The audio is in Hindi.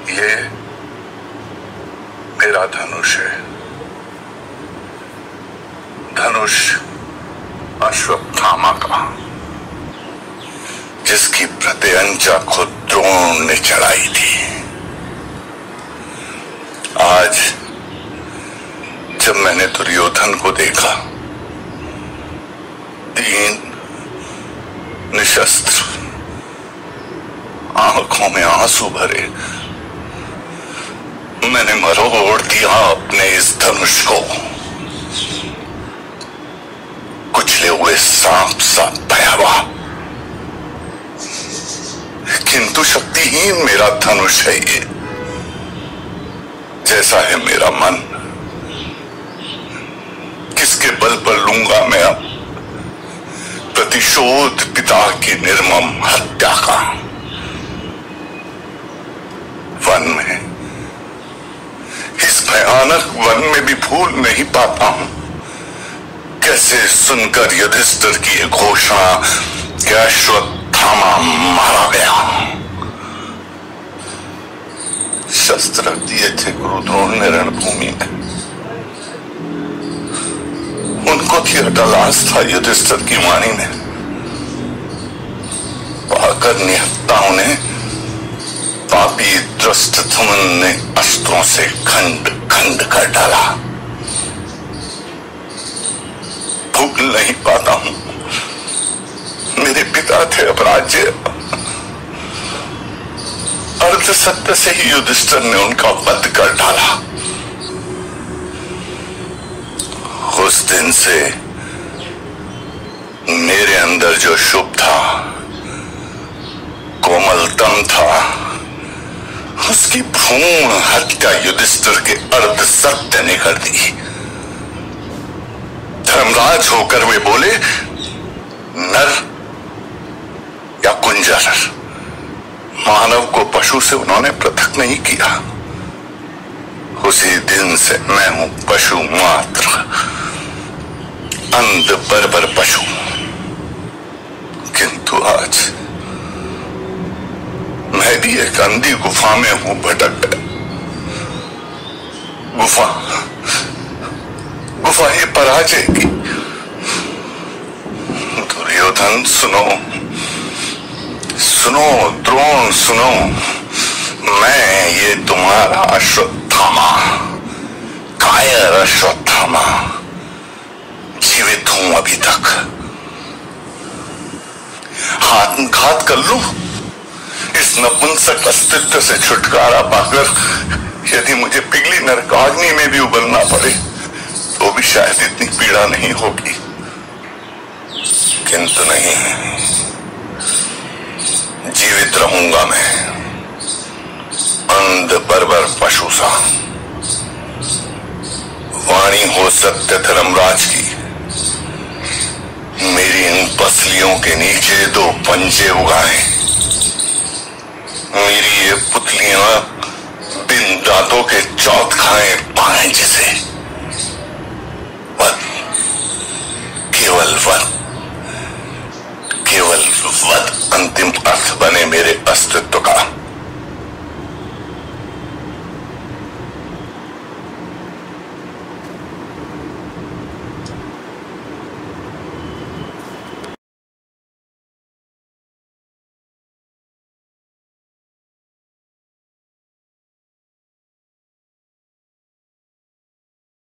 ये मेरा धनुष है, धनुष अश्वत्थामा का, जिसकी प्रत्यंचा खुद द्रोण ने चढ़ाई थी। आज जब मैंने दुर्योधन को देखा, दीन, निशस्त्र, आंखों में आंसू भरे, मैंने मरोड़ दिया अपने इस धनुष को। कुचले हुए सांप सा भयावह किंतु शक्तिहीन मेरा धनुष है ये, जैसा है मेरा मन। किसके बल पर लूंगा मैं अब प्रतिशोध पिता की निर्मम हत्या का। वन में, इस भयानक वन में भी भूल नहीं पाता हूं कैसे सुनकर युधिष्ठिर की यह घोषणा कि अश्वत्थामा मारा गया। शस्त्र रख दिए थे गुरु द्रोण ने रणभूमि में, उनको भी अटल आस्था युधिष्ठिर की वाणी में। पाकर निहत्ताओं ने, पापी दृष्टधुमन ने अस्त्रों से खंड खंड कर डाला। भूल नहीं पाता हूं, मेरे पिता थे अपराज्य, अर्ध सत्य से ही युधिष्ठिर ने उनका वध कर डाला। उस दिन से मेरे अंदर जो शुभ था, कोमलतम था, उसकी भ्रूण हत्या युधिष्ठिर के अर्ध सत्य ने कर दी। धर्मराज होकर वे बोले, नर या कुंजर, मानव को पशु से उन्होंने पृथक नहीं किया। उसी दिन से मैं हूं पशु मात्र, अंध बर्बर पशु। किंतु आज मैं भी एक अंधी गुफा में हूं भटक गया। गुफा ये पराजय की। दुर्योधन सुनो, सुनो द्रोण सुनो, मैं ये तुम्हारा अश्वत्थामा, कायर अश्वत्थामा जीवित हूं अभी तक। आत्मघात कर लूं, इस नपुंसक अस्तित्व से छुटकारा पाकर यदि मुझे पिघली नरकाग्नि में भी उबलना पड़े तो भी शायद इतनी पीड़ा नहीं होगी। किंतु नहीं, जीवित रहूंगा मैं अंध बर्बर पशु सा। वाणी हो सत्य धर्मराज की, मेरी इन पसलियों के नीचे दो पंजे उगाए। मेरी ये पुतलियां बिन दांतों के चौथ खाएं पाएं जिसे।